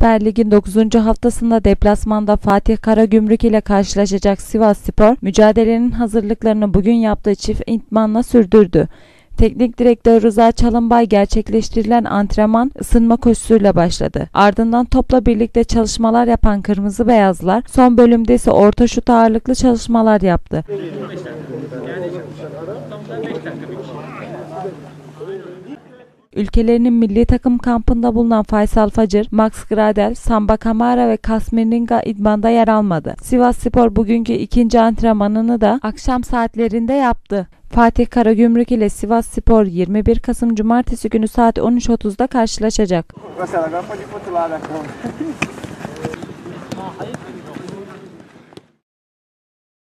Süper Lig'in 9. haftasında deplasmanda Fatih Karagümrük ile karşılaşacak Sivasspor, mücadelenin hazırlıklarını bugün yaptığı çift idmanla sürdürdü. Teknik direktör Rıza Çalınbay gerçekleştirilen antrenman ısınma koşusuyla başladı. Ardından topla birlikte çalışmalar yapan Kırmızı Beyazlar son bölümde ise orta şut ağırlıklı çalışmalar yaptı. Ülkelerinin milli takım kampında bulunan Faysal Facır, Max Gradel, Samba Kamara ve Kasmiringa idmanda yer almadı. Sivasspor bugünkü ikinci antrenmanını da akşam saatlerinde yaptı. Fatih Karagümrük ile Sivasspor 21 Kasım Cumartesi günü saat 13.30'da karşılaşacak.